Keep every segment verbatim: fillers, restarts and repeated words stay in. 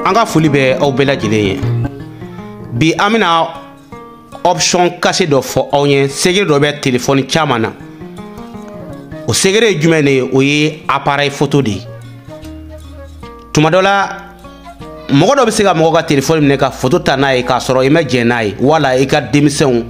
anga foli bɛ aw bɛɛ lajɛlen ye. Bi an bɛna option caché dɔ fɔ aw ye. Secret dɔ bɛ téléphone caman na. O secret ye jumɛn de ye? O ye appareil photo de ye. Tuma dɔ la mɔgɔ dɔ bɛ se ka mɔgɔ ka téléphone minɛ ka photo ta n'a ye k'a sɔrɔ i ma jɛn n'a ye, wala i ka denmisɛnw.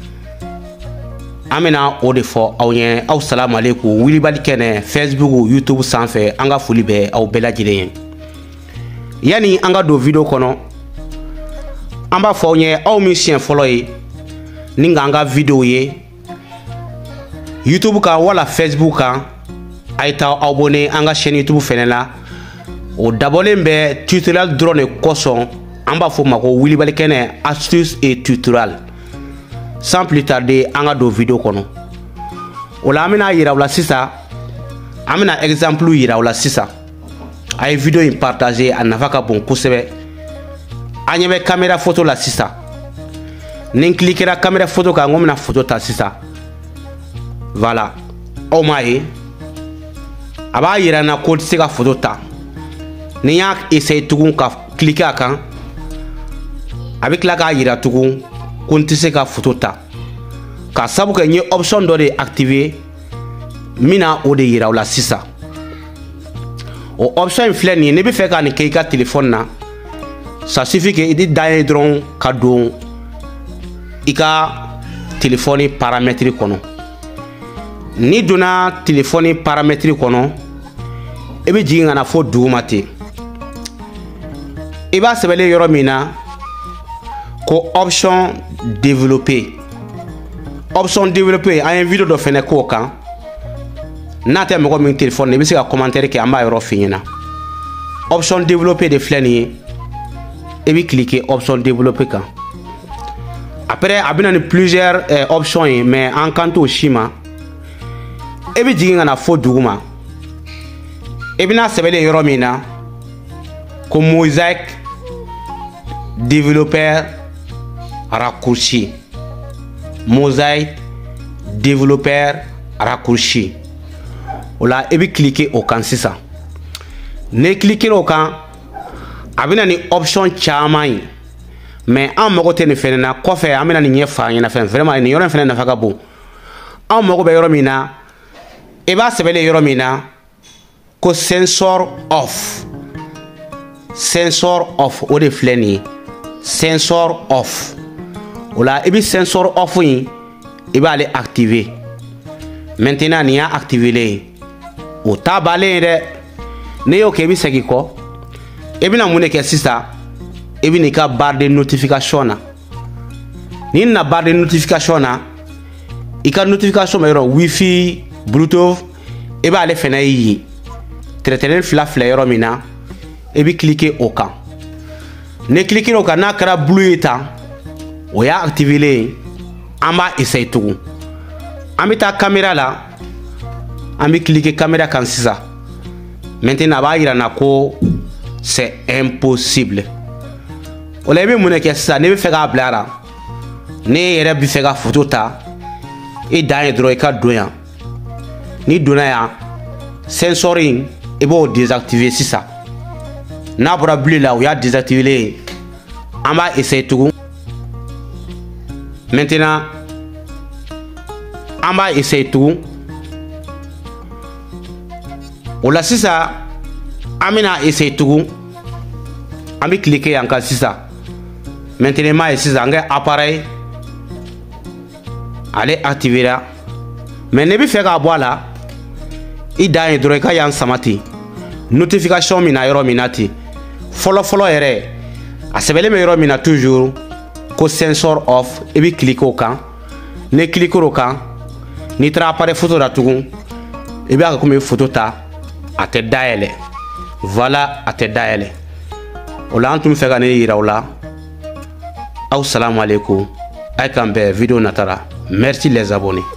An bɛna o de fɔ aw ye. Aw salamu aleykum. Wilibali kɛnɛ Facebook YouTube sanfɛ an ka foli bɛ aw bɛɛ lajɛlen ye. Yani an ka don video kɔnɔ an b'a fɔ aw ye aw min siɲɛ fɔlɔ ye ni k'an ka video ye YouTube kan wala Facebook kan, a ye taa abonné an ka chaîne YouTube fɛnɛ la. O dabɔlen bɛ tutoriel dɔrɔn de kosɔn an b'a fɔ ma ko Wilibali kɛnɛ astuce et tutoriel. Sans plus tarder an ka don video kɔnɔ. O la an bɛna yira aw la sisan, an bɛna exemple yira aw la sisan. A ye video in partager, a nafa ka bon kosɛbɛ. An ɲɛ bɛ caméra photo la sisan. Ni n cliquera caméra photo kan n ko bɛna photo ta sisan. Voilà, aw m'a ye a b'a yira n na ko n tɛ se ka photo ta. Ni n y'a essayer tugun ka cliquer a kan, a bɛ tila k'a yira tugun ko n tɛ se ka photo ta. Ka sabu kɛ n ye option dɔ de activer min na o de yira aw la sisan. O option in filɛ nin ye, n'i bɛ fɛ ka nin kɛ i ka téléphone na, ça suffit que i di dan ye dɔrɔn ka don i ka téléphone paramètre kɔnɔ. N'i donna téléphone paramètre kɔnɔ, i bɛ jigin ka na fo duguma ten. I b'a sɛbɛnlen yɔrɔ min na ko option développer. Option développer an ye video dɔ fɛnɛ k'o kan. N'a tɛ mɔgɔ min téléphone i bɛ se ka commentaire kɛ an b'a yɔrɔ f'i ɲɛna. Option développer de filɛ nin ye. I bɛ cliquer option développer kan. Après a bɛna ni plusieurs euh, options ye mais an kan t'o si ma. I bɛ jigin ka na fo duguma. I bɛna sɛbɛnlen yɔrɔ min na ko mosaïque développeur raccourci. Mosaïque développeur raccourci. O la i bɛ cliquer o kan sisan. N'i cliquer o kan a bɛna ni option caman ye mais an mago tɛ nin fɛnɛ na. Kɔfɛ an bɛna nin ɲɛfɔ an ɲɛna fɛn vraiment nin yɔrɔ in fɛnɛ nafa ka bon. An mago bɛ yɔrɔ min na i b'a sɛbɛnlen yɔrɔ min na ko sensor off. Sensor off o de filɛ nin ye. Sensor off. O la i bɛ sensor off in i b'ale activer. Maintenant nin y'a activer ye. O t'a bannen ye dɛ. N'i y'o kɛ i bɛ segin kɔ. I bɛna mun de kɛ sisan? I bɛ n'i ka barre de notification na. N'i na barre de notification na, i ka notification bɛ yɔrɔ wifi, bluetooth, i b'ale fɛnɛ ye. Traitement fila fila yɔrɔ min na, i bɛ cliquer o kan. N'i cliquer o kan n'a kɛra blue ye tan, o y'a activer ye. An b'a essayer tugun. An bɛ taa caméra la, an bɛ cliquer caméra kan sisan. Maintenant a b'a yira n na ko c'est impossible. O la i bɛ mun de kɛ sisan? N'i bɛ fɛ k'a bila a la, n'i yɛrɛ bɛ fɛ ka photo ta, i dan ye dɔrɔn i ka don yan. N'i donna yan, sensor in i b'o désactiver sisan. N'a bɔra bleu la o y'a désactiver ye. An b'a essayer tugun. Maintenant an b'a essayer tugun. O la sisan an bɛna essayer tugun. An bɛ cliquer yan kan sisan. Maintenant m'a ye sisan n ka appareil ale activera. Mais n'i bɛ fɛ k'a bɔ a la, i dan ye dɔrɔn i ka yan sama ten. Notification min na yɔrɔ min na ten. Fɔlɔ fɔlɔ yɛrɛ a sɛbɛnlen bɛ yɔrɔ min na toujours ko sensor off. I bɛ cliquer o kan. N'i cliquer o kan, n'i taara appareil photo la tugun, i b'a kɛ komi i bɛ photo ta, a tɛ dayɛlɛ. Voilà, a tɛ dayɛlɛ. O la an tun bɛ fɛ ka ne yira aw la. Aw salamu aleykum. A ye k'an bɛn video nata la. Merci les abonnés.